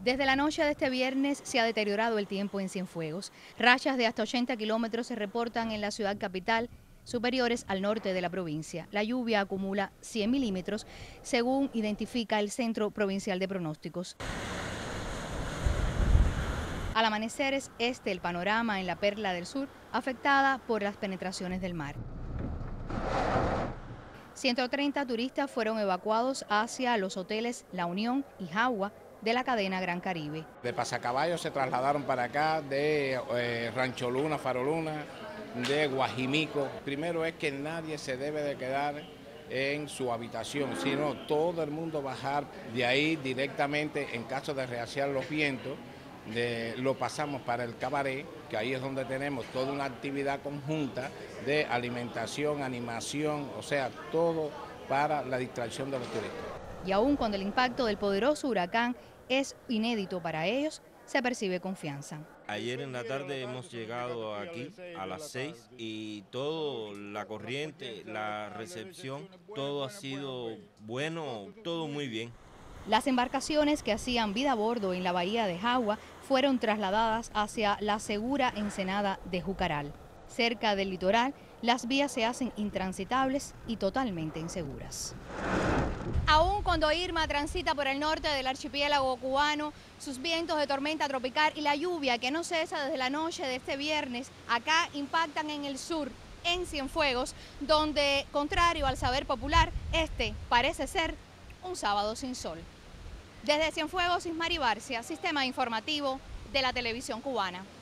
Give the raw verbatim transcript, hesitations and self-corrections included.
Desde la noche de este viernes se ha deteriorado el tiempo en Cienfuegos. Rachas de hasta ochenta kilómetros se reportan en la ciudad capital, superiores al norte de la provincia. La lluvia acumula cien milímetros, según identifica el Centro Provincial de Pronósticos. Al amanecer es este el panorama en la Perla del Sur, afectada por las penetraciones del mar. ciento treinta turistas fueron evacuados hacia los hoteles La Unión y Jagua de la cadena Gran Caribe. De Pasacaballo se trasladaron para acá, de eh, Rancho Luna, Faro Luna, de Guajimico. Primero es que nadie se debe de quedar en su habitación, sino todo el mundo bajar de ahí directamente en caso de rehacer los vientos. De, lo pasamos para el cabaret, que ahí es donde tenemos toda una actividad conjunta de alimentación, animación, o sea, todo para la distracción de los turistas. Y aún cuando el impacto del poderoso huracán es inédito para ellos, se percibe confianza. Ayer en la tarde hemos llegado aquí a las seis y todo, la corriente, la recepción, todo ha sido bueno, todo muy bien. Las embarcaciones que hacían vida a bordo en la bahía de Jagua fueron trasladadas hacia la segura ensenada de Jucaral. Cerca del litoral, las vías se hacen intransitables y totalmente inseguras. Aún cuando Irma transita por el norte del archipiélago cubano, sus vientos de tormenta tropical y la lluvia que no cesa desde la noche de este viernes, acá impactan en el sur, en Cienfuegos, donde, contrario al saber popular, este parece ser un sábado sin sol. Desde Cienfuegos, Ismari Barcia, Sistema Informativo de la Televisión Cubana.